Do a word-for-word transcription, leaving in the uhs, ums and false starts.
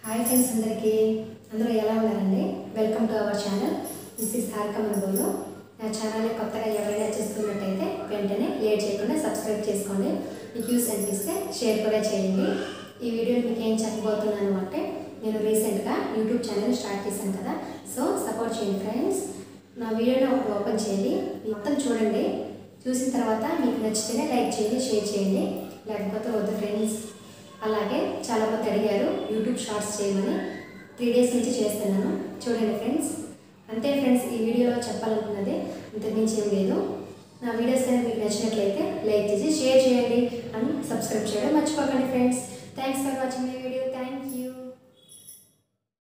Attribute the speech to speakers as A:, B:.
A: Hi friends, అందరికీ అందరూ ఎలా ఉన్నారండి? Welcome to our channel. This is Harika Manabolu. నా ఛానల్ని కొత్తగా ఎవరైనా చేస్తున్నట్టయితే వెంటనే లేట్ చేయకుండా సబ్స్క్రైబ్ చేసుకోండి. మీకు యూస్ అనిపిస్తే షేర్ కూడా చేయండి. ఈ వీడియోని మీకు ఏం చెప్పబోతున్నాను అంటే, నేను రీసెంట్గా యూట్యూబ్ ఛానల్ స్టార్ట్ చేశాను కదా, సో సపోర్ట్ చేయండి ఫ్రెండ్స్. నా వీడియోని ఒకటి ఓపెన్ చేయండి, మొత్తం చూడండి. చూసిన తర్వాత మీకు నచ్చితేనే లైక్ చేయండి, షేర్ చేయండి, లేకపోతే వద్దు ఫ్రెండ్స్. అలాగే చాలామంది అడిగారు యూట్యూబ్ షార్ట్స్ చేయమని. త్రీ డేస్ నుంచి చేస్తున్నాను, చూడండి ఫ్రెండ్స్. అంతే ఫ్రెండ్స్, ఈ వీడియోలో చెప్పాలనుకున్నది ఇంతకుమించి ఏం లేదు. నా వీడియోస్ కనుక మీకు నచ్చినట్లయితే లైక్ చేసి షేర్ చేయండి అండ్ సబ్స్క్రైబ్ చేయడం మర్చిపోకండి ఫ్రెండ్స్. Thanks for watching.